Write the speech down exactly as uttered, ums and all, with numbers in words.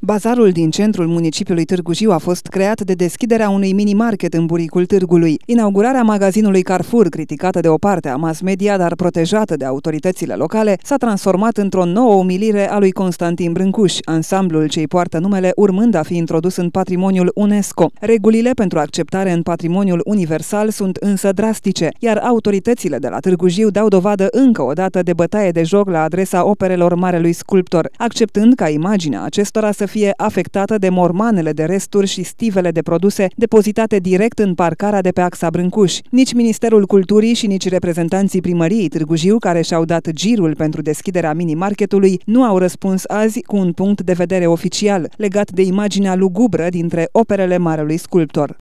Bazarul din centrul municipiului Târgu Jiu a fost creat de deschiderea unui mini-market în buricul târgului. Inaugurarea magazinului Carrefour, criticată de o parte a mass media, dar protejată de autoritățile locale, s-a transformat într-o nouă umilire a lui Constantin Brâncuș, ansamblul ce-i poartă numele urmând a fi introdus în patrimoniul UNESCO. Regulile pentru acceptare în patrimoniul universal sunt însă drastice, iar autoritățile de la Târgu Jiu dau dovadă încă o dată de bătaie de joc la adresa operelor marelui sculptor, acceptând ca imaginea acestora să fie afectată de mormanele de resturi și stivele de produse depozitate direct în parcarea de pe axa Brâncuș. Nici Ministerul Culturii și nici reprezentanții primăriei Târgu Jiu, care și-au dat girul pentru deschiderea mini-marketului, nu au răspuns azi cu un punct de vedere oficial legat de imaginea lugubră dintre operele marelui sculptor.